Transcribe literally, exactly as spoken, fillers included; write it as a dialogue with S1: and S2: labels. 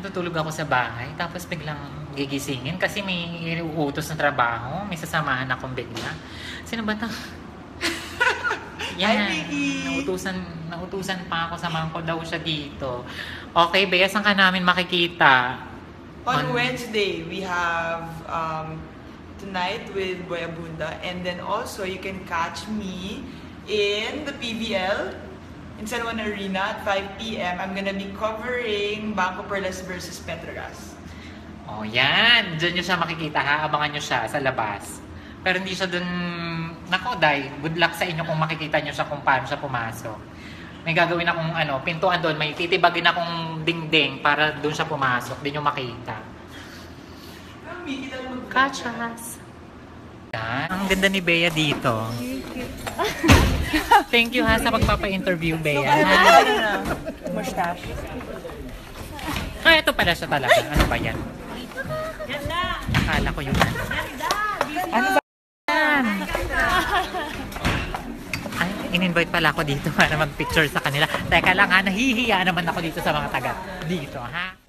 S1: natutulog ako sa bahay, tapos biglang gigisingin kasi may iuutos na trabaho, may sasamahan akong bigla. Sino ba ito? Yan,
S2: Hi, Vicky!
S1: nautusan, nautusan pa ako, samahan ko daw siya dito. Okay, Bea, saan ka namin makikita?
S2: On,
S1: On-
S2: Wednesday, we have um, Tonight with Boy Abunda. And then also, you can catch me in the P V L in San Juan Arena at five p m I'm gonna be covering Banco Perlas versus Petrogas.
S1: Oh, yan. Diyan nyo siya makikita ha. Abangan nyo siya sa labas. Pero hindi siya dun... Nako, Day. Good luck sa inyo kung makikita nyo siya kung paano siya pumasok. May gagawin akong ano, pintuan doon. May titibagin akong dingding para doon siya pumasok. Hindi nyo makita. Kachas! Yan. Ang ganda ni Bea dito. Thank you ha sa pagpapa-interview, Bea. Ha?
S2: Mustache.
S1: Ah, ito pala siya talaga. Ano ba yan? Akala ko yun. Ano ba yan? Ay, in-invite pala ako dito para mag-picture sa kanila. Teka lang ha, nahihiya naman ako dito sa mga taga dito ha.